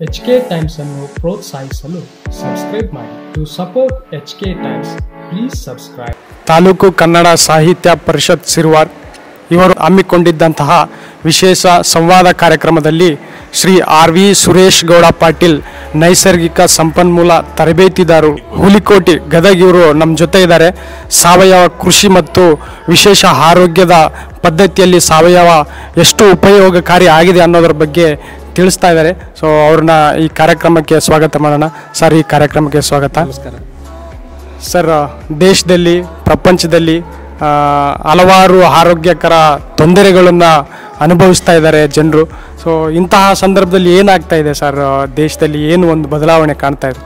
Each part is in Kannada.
HK ಟೈಮ್ಸ್ ಅನ್ನು ಪ್ರೋತ್ಸಾಹಿಸಲು ಸಬ್ಸ್ಕ್ರೈಬ್ ಮಾಡಿ. To support HK times please subscribe. Taluk Kannada Sahitya Parishat Siruvar ಇವರು ಹಮ್ಮಿಕೊಂಡಿದ್ದಂತಹ ವಿಶೇಷ ಸಂವಾದ ಕಾರ್ಯಕ್ರಮದಲ್ಲಿ ಶ್ರೀ RV ಸುರೇಶ್ ಗೌಡ ಪಾಟೀಲ್ ನೈಸರ್ಗಿಕ ಸಂಪನ್ಮೂಲ ತರಬೇತಿದಾರರು ಹುಲಿಕೋಟಿ ಗದಗ ಇವರು ನಮ್ಮ ಜೊತೆ ಇದ್ದಾರೆ. ಸಾವಯವ ಕೃಷಿ ಮತ್ತು ವಿಶೇಷ ಆರೋಗ್ಯದ ಪದ್ಧತಿಯಲ್ಲಿ ಸಾವಯವ ಎಷ್ಟು ಉಪಯೋಗಕಾರಿ ಆಗಿದೆ ಅನ್ನೋದ್ರ ಬಗ್ಗೆ ತಿಳಿಸ್ತಾ ಇದ್ದಾರೆ. ಸೊ ಅವ್ರನ್ನ ಈ ಕಾರ್ಯಕ್ರಮಕ್ಕೆ ಸ್ವಾಗತ ಮಾಡೋಣ. ಸರ್, ಈ ಕಾರ್ಯಕ್ರಮಕ್ಕೆ ಸ್ವಾಗತ. ನಮಸ್ಕಾರ ಸರ್. ದೇಶದಲ್ಲಿ ಪ್ರಪಂಚದಲ್ಲಿ ಹಲವಾರು ಆರೋಗ್ಯಕರ ತೊಂದರೆಗಳನ್ನು ಅನುಭವಿಸ್ತಾ ಇದ್ದಾರೆ ಜನರು. ಸೊ ಇಂತಹ ಸಂದರ್ಭದಲ್ಲಿ ಏನಾಗ್ತಾ ಇದೆ ಸರ್? ದೇಶದಲ್ಲಿ ಏನು ಒಂದು ಬದಲಾವಣೆ ಕಾಣ್ತಾ ಇದೆ?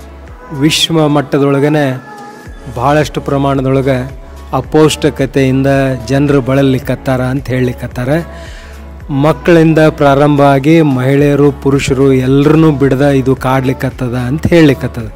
ವಿಶ್ವ ಮಟ್ಟದೊಳಗನೆ ಭಾಳಷ್ಟು ಪ್ರಮಾಣದೊಳಗೆ ಅಪೌಷ್ಟಿಕತೆಯಿಂದ ಜನರು ಬಳಲಿಕ್ಕತ್ತಾರ ಅಂತ ಹೇಳಲಿಕ್ಕತ್ತಾರೆ. ಮಕ್ಕಳಿಂದ ಪ್ರಾರಂಭ ಆಗಿ ಮಹಿಳೆಯರು ಪುರುಷರು ಎಲ್ಲರನ್ನೂ ಬಿಡದ ಇದು ಕಾಡ್ಲಿಕ್ಕತ್ತದ ಅಂತ ಹೇಳಲಿಕ್ಕತ್ತದ.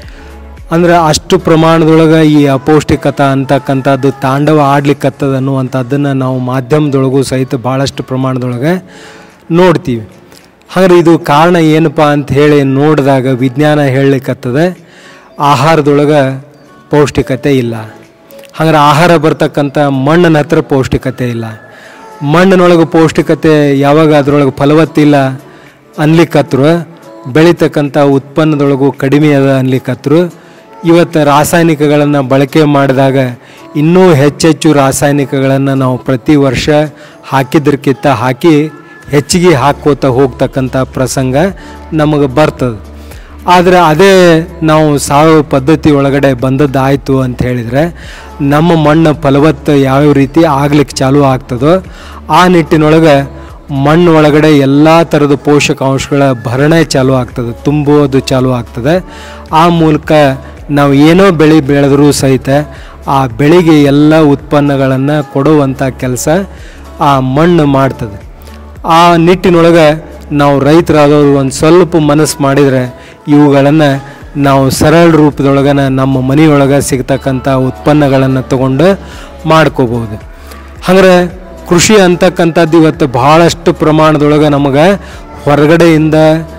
ಅಂದರೆ ಅಷ್ಟು ಪ್ರಮಾಣದೊಳಗೆ ಈ ಅಪೌಷ್ಟಿಕತೆ ಅಂತಕ್ಕಂಥದ್ದು ತಾಂಡವ ಆಡ್ಲಿಕ್ಕತ್ತದ ಅನ್ನುವಂಥದ್ದನ್ನು ನಾವು ಮಾಧ್ಯಮದೊಳಗೂ ಸಹಿತ ಭಾಳಷ್ಟು ಪ್ರಮಾಣದೊಳಗೆ ನೋಡ್ತೀವಿ. ಹಾಗಾದ್ರೆ ಇದು ಕಾರಣ ಏನಪ್ಪ ಅಂತ ಹೇಳಿ ನೋಡಿದಾಗ ವಿಜ್ಞಾನ ಹೇಳಲಿಕ್ಕತ್ತದೆ ಆಹಾರದೊಳಗೆ ಪೌಷ್ಟಿಕತೆ ಇಲ್ಲ. ಹಾಗಾದ್ರೆ ಆಹಾರ ಬರ್ತಕ್ಕಂಥ ಮಣ್ಣಿನ ಹತ್ರ ಪೌಷ್ಟಿಕತೆ ಇಲ್ಲ. ಮಣ್ಣಿನೊಳಗೆ ಪೌಷ್ಟಿಕತೆ ಯಾವಾಗ ಅದರೊಳಗೆ ಫಲವತ್ತಿಲ್ಲ ಅನ್ಲಿಕ್ಕತ್ರು, ಬೆಳೀತಕ್ಕಂಥ ಉತ್ಪನ್ನದೊಳಗೂ ಕಡಿಮೆ ಅದ ಅನ್ಲಿಕ್ಕತ್ರು. ಇವತ್ತು ರಾಸಾಯನಿಕಗಳನ್ನು ಬಳಕೆ ಮಾಡಿದಾಗ ಇನ್ನೂ ಹೆಚ್ಚೆಚ್ಚು ರಾಸಾಯನಿಕಗಳನ್ನು ನಾವು ಪ್ರತಿ ವರ್ಷ ಹಾಕಿದ್ರಕ್ಕಿಂತ ಹಾಕಿ ಹೆಚ್ಚಿಗೆ ಹಾಕ್ಕೋತ ಹೋಗ್ತಕ್ಕಂಥ ಪ್ರಸಂಗ ನಮಗೆ ಬರ್ತದೆ. ಆದರೆ ಅದೇ ನಾವು ಸಾವಯವ ಪದ್ಧತಿ ಒಳಗಡೆ ಬಂದದ್ದಾಯಿತು ಅಂತ ಹೇಳಿದರೆ ನಮ್ಮ ಮಣ್ಣು ಫಲವತ್ತು ಯಾವ ರೀತಿ ಆಗ್ಲಿಕ್ಕೆ ಚಾಲೂ ಆಗ್ತದೋ ಆ ನಿಟ್ಟಿನೊಳಗೆ ಮಣ್ಣು ಒಳಗಡೆ ಎಲ್ಲ ಥರದ ಪೋಷಕಾಂಶಗಳ ಭರಣೆ ಚಾಲೂ ಆಗ್ತದೆ, ತುಂಬೋದು ಚಾಲೂ ಆಗ್ತದೆ. ಆ ಮೂಲಕ ನಾವು ಏನೋ ಬೆಳೆ ಬೆಳೆದರೂ ಸಹಿತ ಆ ಬೆಳೆಗೆ ಎಲ್ಲ ಉತ್ಪನ್ನಗಳನ್ನು ಕೊಡುವಂಥ ಕೆಲಸ ಆ ಮಣ್ಣು ಮಾಡ್ತದೆ. ಆ ನಿಟ್ಟಿನೊಳಗೆ ನಾವು ರೈತರಾದವರು ಒಂದು ಸ್ವಲ್ಪ ಮನಸ್ಸು ಮಾಡಿದರೆ ಇವುಗಳನ್ನು ನಾವು ಸರಳ ರೂಪದೊಳಗನ ನಮ್ಮ ಮನೆಯೊಳಗೆ ಸಿಗ್ತಕ್ಕಂಥ ಉತ್ಪನ್ನಗಳನ್ನು ತಗೊಂಡು ಮಾಡ್ಕೋಬೋದು. ಹಾಗಾದ್ರೆ ಕೃಷಿ ಅಂತಕ್ಕಂಥದ್ದು ಇವತ್ತು ಭಾಳಷ್ಟು ಪ್ರಮಾಣದೊಳಗೆ ನಮಗೆ ಹೊರಗಡೆಯಿಂದ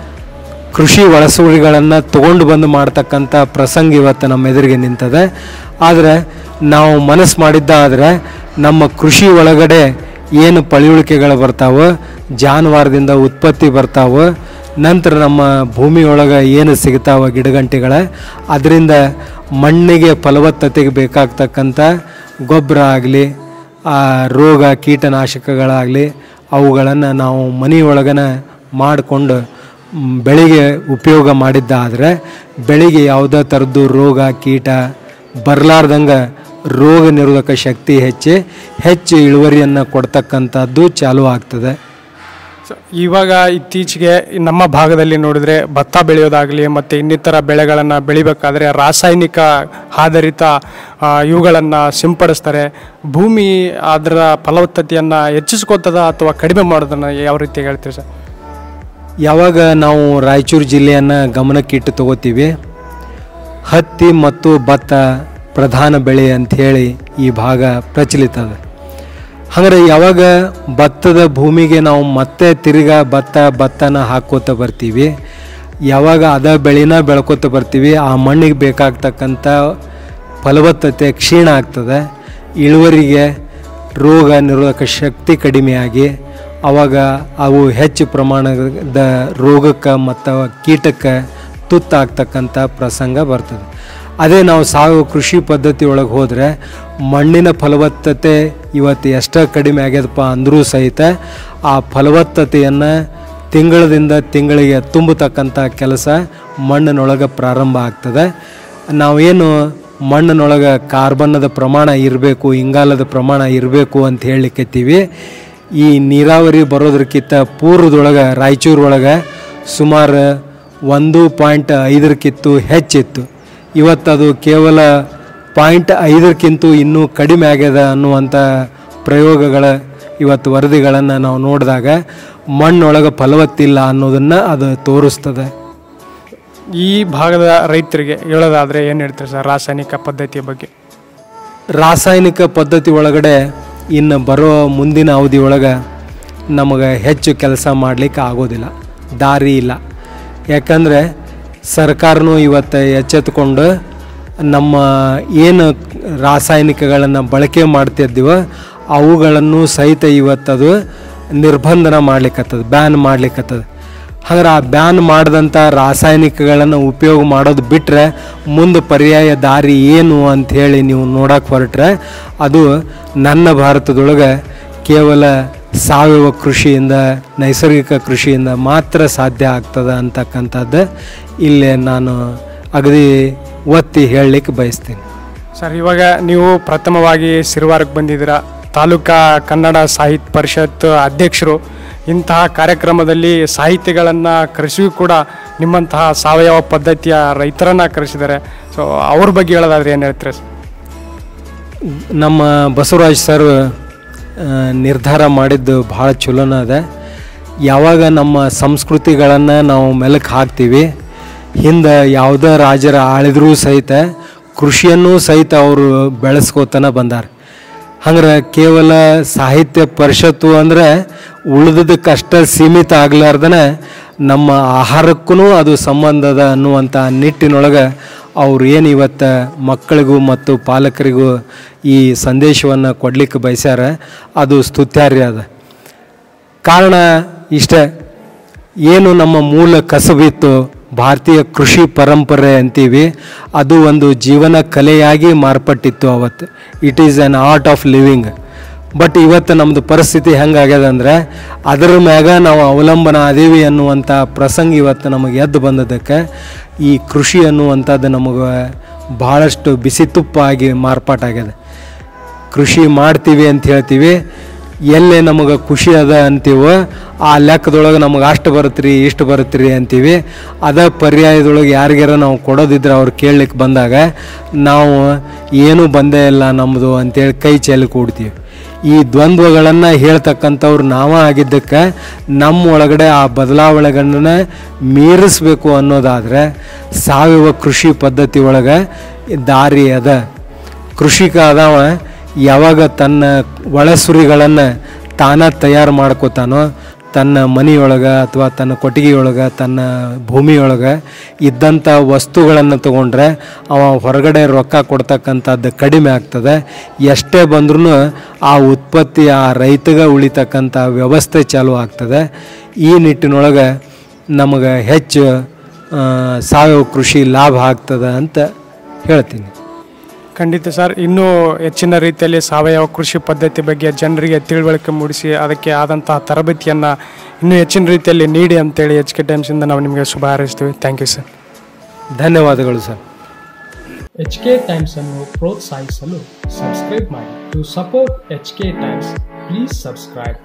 ಕೃಷಿ ಒಳಸುಳಿಗಳನ್ನು ತೊಗೊಂಡು ಬಂದು ಮಾಡ್ತಕ್ಕಂಥ ಪ್ರಸಂಗ ಇವತ್ತು ನಮ್ಮ ಎದುರಿಗೆ ನಿಂತದೆ. ಆದರೆ ನಾವು ಮನಸ್ಸು ಮಾಡಿದ್ದಾದರೆ ನಮ್ಮ ಕೃಷಿ ಒಳಗಡೆ ಏನು ಪಳಿಯುಳಿಕೆಗಳು ಬರ್ತಾವೆ, ಜಾನುವಾರದಿಂದ ಉತ್ಪತ್ತಿ ಬರ್ತಾವೆ, ನಂತರ ನಮ್ಮ ಭೂಮಿಯೊಳಗೆ ಏನು ಸಿಗ್ತಾವೆ ಗಿಡಗಂಟಿಗಳ, ಅದರಿಂದ ಮಣ್ಣಿಗೆ ಫಲವತ್ತತೆಗೆ ಬೇಕಾಗ್ತಕ್ಕಂಥ ಗೊಬ್ಬರ ಆಗಲಿ ರೋಗ ಕೀಟನಾಶಕಗಳಾಗಲಿ ಅವುಗಳನ್ನು ನಾವು ಮನೆಯೊಳಗನ ಮಾಡಿಕೊಂಡು ಬೆಳೆಗೆ ಉಪಯೋಗ ಮಾಡಿದ್ದಾದರೆ ಬೆಳೆಗೆ ಯಾವುದೇ ಥರದ್ದು ರೋಗ ಕೀಟ ಬರಲಾರ್ದಂಗೆ ರೋಗ ನಿರೋಧಕ ಶಕ್ತಿ ಹೆಚ್ಚು ಇಳುವರಿಯನ್ನು ಕೊಡ್ತಕ್ಕಂಥದ್ದು ಚಾಲೂ ಆಗ್ತದೆ. ಇವಾಗ ಇತ್ತೀಚೆಗೆ ನಮ್ಮ ಭಾಗದಲ್ಲಿ ನೋಡಿದರೆ ಭತ್ತ ಬೆಳೆಯೋದಾಗಲಿ ಮತ್ತು ಇನ್ನಿತರ ಬೆಳೆಗಳನ್ನು ಬೆಳಿಬೇಕಾದ್ರೆ ರಾಸಾಯನಿಕ ಆಧಾರಿತ ಇವುಗಳನ್ನು ಸಿಂಪಡಿಸ್ತಾರೆ. ಭೂಮಿ ಅದರ ಫಲವತ್ತತೆಯನ್ನು ಹೆಚ್ಚಿಸ್ಕೋತದ ಅಥವಾ ಕಡಿಮೆ ಮಾಡೋದನ್ನು ಯಾವ ರೀತಿ ಹೇಳ್ತೀವಿ ಸರ್? ಯಾವಾಗ ನಾವು ರಾಯಚೂರು ಜಿಲ್ಲೆಯನ್ನು ಗಮನಕ್ಕಿಟ್ಟು ತಗೋತೀವಿ, ಹತ್ತಿ ಮತ್ತು ಭತ್ತ ಪ್ರಧಾನ ಬೆಳೆ ಅಂಥೇಳಿ ಈ ಭಾಗ ಪ್ರಚಲಿತ ಅದ. ಹಾಗಾದ್ರೆ ಯಾವಾಗ ಭತ್ತದ ಭೂಮಿಗೆ ನಾವು ಮತ್ತೆ ತಿರ್ಗಾ ಭತ್ತನ ಹಾಕ್ಕೋತ ಬರ್ತೀವಿ, ಯಾವಾಗ ಅದ ಬೆಳೆನ ಬೆಳ್ಕೋತ ಬರ್ತೀವಿ, ಆ ಮಣ್ಣಿಗೆ ಬೇಕಾಗ್ತಕ್ಕಂಥ ಫಲವತ್ತತೆ ಕ್ಷೀಣ ಆಗ್ತದೆ. ಇಳುವರಿಗೆ ರೋಗ ನಿರೋಧಕ ಶಕ್ತಿ ಕಡಿಮೆಯಾಗಿ ಆವಾಗ ಅವು ಹೆಚ್ಚು ಪ್ರಮಾಣದ ರೋಗಕ್ಕೆ ಮತ್ತು ಕೀಟಕ್ಕೆ ತುತ್ತಾಗ್ತಕ್ಕಂಥ ಪ್ರಸಂಗ ಬರ್ತದೆ. ಅದೇ ನಾವು ಸಾವಯವ ಕೃಷಿ ಪದ್ಧತಿ ಒಳಗೆ ಹೋದರೆ ಮಣ್ಣಿನ ಫಲವತ್ತತೆ ಇವತ್ತು ಎಷ್ಟೇ ಕಡಿಮೆ ಆಗ್ಯದಪ್ಪ ಅಂದರೂ ಸಹಿತ ಆ ಫಲವತ್ತತೆಯನ್ನು ತಿಂಗಳಿಂದ ತಿಂಗಳಿಗೆ ತುಂಬತಕ್ಕಂಥ ಕೆಲಸ ಮಣ್ಣಿನೊಳಗೆ ಪ್ರಾರಂಭ ಆಗ್ತದೆ. ನಾವೇನು ಮಣ್ಣಿನೊಳಗೆ ಕಾರ್ಬನ್ನದ ಪ್ರಮಾಣ ಇರಬೇಕು, ಇಂಗಾಲದ ಪ್ರಮಾಣ ಇರಬೇಕು ಅಂತ ಹೇಳಲಿಕ್ಕತ್ತೀವಿ. ಈ ನೀರಾವರಿ ಬರೋದಕ್ಕಿಂತ ಪೂರ್ವದೊಳಗೆ ರಾಯಚೂರೊಳಗೆ ಸುಮಾರು 1.5 ಹೆಚ್ಚಿತ್ತು. ಇವತ್ತದು ಕೇವಲ 0.5 ಇನ್ನೂ ಕಡಿಮೆ ಆಗ್ಯದ ಅನ್ನುವಂಥ ಪ್ರಯೋಗಗಳ ಇವತ್ತು ವರದಿಗಳನ್ನು ನಾವು ನೋಡಿದಾಗ ಮಣ್ಣೊಳಗೆ ಫಲವತ್ತಿಲ್ಲ ಅನ್ನೋದನ್ನು ಅದು ತೋರಿಸ್ತದೆ. ಈ ಭಾಗದ ರೈತರಿಗೆ ಹೇಳೋದಾದರೆ ಏನು ಹೇಳ್ತಾರೆ ಸರ್ ರಾಸಾಯನಿಕ ಪದ್ಧತಿಯ ಬಗ್ಗೆ? ರಾಸಾಯನಿಕ ಪದ್ಧತಿ ಒಳಗಡೆ ಇನ್ನು ಬರೋ ಮುಂದಿನ ಅವಧಿ ಒಳಗೆ ನಮಗೆ ಹೆಚ್ಚು ಕೆಲಸ ಮಾಡಲಿಕ್ಕೆ ಆಗೋದಿಲ್ಲ, ದಾರಿ ಇಲ್ಲ. ಯಾಕಂದರೆ ಸರ್ಕಾರನೂ ಇವತ್ತು ಎಚ್ಚೆತ್ತುಕೊಂಡು ನಮ್ಮ ಏನು ರಾಸಾಯನಿಕಗಳನ್ನು ಬಳಕೆ ಮಾಡ್ತಿದ್ದೀವೋ ಅವುಗಳನ್ನು ಸಹಿತ ಇವತ್ತದು ನಿರ್ಬಂಧನ ಮಾಡ್ಲಿಕ್ಕತ್ತದ, ಬ್ಯಾನ್ ಮಾಡ್ಲಿಕ್ಕತ್ತದ. ಹಾಗಾದ್ರೆ ಆ ಬ್ಯಾನ್ ಮಾಡಿದಂಥ ರಾಸಾಯನಿಕಗಳನ್ನು ಉಪಯೋಗ ಮಾಡೋದು ಬಿಟ್ಟರೆ ಮುಂದೆ ಪರ್ಯಾಯ ದಾರಿ ಏನು ಅಂಥೇಳಿ ನೀವು ನೋಡೋಕೆ ಹೊರಟ್ರೆ ಅದು ನನ್ನ ಭಾರತದೊಳಗೆ ಕೇವಲ ಸಾವಯವ ಕೃಷಿಯಿಂದ, ನೈಸರ್ಗಿಕ ಕೃಷಿಯಿಂದ ಮಾತ್ರ ಸಾಧ್ಯ ಆಗ್ತದೆ ಅಂತಕ್ಕಂಥದ್ದು ಇಲ್ಲೇ ನಾನು ಅಗದಿ ಒತ್ತಿ ಹೇಳಲಿಕ್ಕೆ ಬಯಸ್ತೀನಿ. ಸರ್, ಇವಾಗ ನೀವು ಪ್ರಥಮವಾಗಿ ಸಿರವಾರಕ್ಕೆ ಬಂದಿದ್ದೀರಾ, ತಾಲೂಕಾ ಕನ್ನಡ ಸಾಹಿತ್ಯ ಪರಿಷತ್ ಅಧ್ಯಕ್ಷರು. ಇಂತಹ ಕಾರ್ಯಕ್ರಮದಲ್ಲಿ ಸಾಹಿತಿಗಳನ್ನು ಕರೆಸಿಯೂ ಕೂಡ ನಿಮ್ಮಂತಹ ಸಾವಯವ ಪದ್ಧತಿಯ ರೈತರನ್ನು ಕರೆಸಿದ್ದಾರೆ. ಸೊ ಅವ್ರ ಬಗ್ಗೆ ಹೇಳೋದಾದ್ರೆ ಏನು ಹೇಳ್ತೀರಾ ಸರ್? ನಮ್ಮ ಬಸವರಾಜ್ ಸರ್ ನಿರ್ಧಾರ ಮಾಡಿದ್ದು ಭಾಳ ಚಲೋನ ಅದ. ಯಾವಾಗ ನಮ್ಮ ಸಂಸ್ಕೃತಿಗಳನ್ನು ನಾವು ಮೆಲುಕು ಹಾಕ್ತೀವಿ, ಹಿಂದೆ ಯಾವುದೇ ರಾಜರ ಆಳಿದ್ರೂ ಸಹಿತ ಕೃಷಿಯನ್ನು ಸಹಿತ ಅವರು ಬೆಳೆಸ್ಕೋತನ ಬಂದಾರ. ಹಂಗೆ ಕೇವಲ ಸಾಹಿತ್ಯ ಪರಿಷತ್ತು ಅಂದರೆ ಉಳಿದದಕ್ಕಷ್ಟೇ ಸೀಮಿತ ಆಗಲಾರ್ದನೆ ನಮ್ಮ ಆಹಾರಕ್ಕೂ ಅದು ಸಂಬಂಧದ ಅನ್ನುವಂಥ ನಿಟ್ಟಿನೊಳಗೆ ಅವ್ರು ಏನು ಇವತ್ತು ಮಕ್ಕಳಿಗೂ ಮತ್ತು ಪಾಲಕರಿಗೂ ಈ ಸಂದೇಶವನ್ನು ಕೊಡಲಿಕ್ಕೆ ಬಯಸ್ಯಾರ, ಅದು ಸ್ತುತ್ಯಾರ್ಯ ಅದ. ಕಾರಣ ಇಷ್ಟೇ, ಏನು ನಮ್ಮ ಮೂಲ ಕಸಬಿತ್ತು, ಭಾರತೀಯ ಕೃಷಿ ಪರಂಪರೆ ಅಂತೀವಿ, ಅದು ಒಂದು ಜೀವನ ಕಲೆಯಾಗಿ ಮಾರ್ಪಟ್ಟಿತ್ತು ಅವತ್ತು. It is an art of living. But ಇವತ್ತು ನಮ್ಮದು ಪರಿಸ್ಥಿತಿ ಹೆಂಗಾಗ್ಯದ ಅಂದರೆ ಅದರ ಮ್ಯಾಗ ನಾವು ಅವಲಂಬನ ಅದೀವಿ ಅನ್ನುವಂಥ ಪ್ರಸಂಗ ಇವತ್ತು ನಮಗೆ ಎದ್ದು ಬಂದದಕ್ಕೆ ಈ ಕೃಷಿ ಅನ್ನುವಂಥದ್ದು ನಮಗೆ ಭಾಳಷ್ಟು ಬಿಸಿ ತುಪ್ಪ ಆಗಿ ಮಾರ್ಪಾಟಾಗ್ಯದ. ಕೃಷಿ ಮಾಡ್ತೀವಿ ಅಂತ ಹೇಳ್ತೀವಿ, ಎಲ್ಲೇ ನಮಗೆ ಖುಷಿ ಅದ ಅಂತೀವೋ ಆ ಲೆಕ್ಕದೊಳಗೆ ನಮಗೆ ಅಷ್ಟು ಬರುತ್ತೀರಿ ಇಷ್ಟು ಬರುತ್ತೀರಿ ಅಂತೀವಿ. ಅದ ಪರ್ಯಾಯದೊಳಗೆ ಯಾರಿಗಾರ ನಾವು ಕೊಡೋದಿದ್ರೆ ಅವ್ರು ಕೇಳಲಿಕ್ಕೆ ಬಂದಾಗ ನಾವು ಏನೂ ಬಂದೇ ಇಲ್ಲ ನಮ್ಮದು ಅಂತೇಳಿ ಕೈ ಚೆಲ್ಲಿ ಕೂಡ್ತೀವಿ. ಈ ದ್ವಂದ್ವಗಳನ್ನು ಹೇಳ್ತಕ್ಕಂಥವ್ರು ನಾವೇ ಆಗಿದ್ದಕ್ಕೆ ನಮ್ಮ ಒಳಗಡೆ ಆ ಬದಲಾವಣೆಗಳನ್ನ ಮೀರಿಸಬೇಕು ಅನ್ನೋದಾದರೆ ಸಾವಯವ ಕೃಷಿ ಪದ್ಧತಿ ಒಳಗೆ ದಾರಿ ಅದ. ಕೃಷಿಕ ಅದಾವ ಯಾವಾಗ ತನ್ನ ಒಳಸುರಿಗಳನ್ನು ತಾನ ತಯಾರು ಮಾಡ್ಕೋತಾನೋ, ತನ್ನ ಮನೆಯೊಳಗೆ ಅಥವಾ ತನ್ನ ಕೊಟ್ಟಿಗೆಯೊಳಗೆ, ತನ್ನ ಭೂಮಿಯೊಳಗೆ ಇದ್ದಂಥ ವಸ್ತುಗಳನ್ನು ತೊಗೊಂಡ್ರೆ ಅವ ಹೊರಗಡೆ ರೊಕ್ಕ ಕೊಡ್ತಕ್ಕಂಥದ್ದು ಕಡಿಮೆ ಆಗ್ತದೆ. ಎಷ್ಟೇ ಬಂದ್ರೂ ಆ ಉತ್ಪತ್ತಿ ಆ ರೈತಗೆ ಉಳಿತಕ್ಕಂಥ ವ್ಯವಸ್ಥೆ ಚಾಲೂ ಆಗ್ತದೆ. ಈ ನಿಟ್ಟಿನೊಳಗೆ ನಮಗೆ ಹೆಚ್ಚು ಸಾವಯವ ಕೃಷಿ ಲಾಭ ಆಗ್ತದೆ ಅಂತ ಹೇಳ್ತೀನಿ. ಖಂಡಿತ ಸರ್, ಇನ್ನೂ ಹೆಚ್ಚಿನ ರೀತಿಯಲ್ಲಿ ಸಾವಯವ ಕೃಷಿ ಪದ್ಧತಿ ಬಗ್ಗೆ ಜನರಿಗೆ ತಿಳುವಳಿಕೆ ಮೂಡಿಸಿ ಅದಕ್ಕೆ ಆದಂತಹ ತರಬೇತಿಯನ್ನು ಇನ್ನೂ ಹೆಚ್ಚಿನ ರೀತಿಯಲ್ಲಿ ನೀಡಿ ಅಂತೇಳಿ HK ಟೈಮ್ಸಿಂದ ನಾವು ನಿಮಗೆ ಶುಭ ಹಾರೈಸ್ತೀವಿ. Thank you sir. ಧನ್ಯವಾದಗಳು ಸರ್. HK ಟೈಮ್ಸ್ ಅನ್ನು ಪ್ರೋತ್ಸಾಹಿಸಲು ಸಬ್ಸ್ಕ್ರೈಬ್ ಮಾಡಿ. To support HK times please subscribe.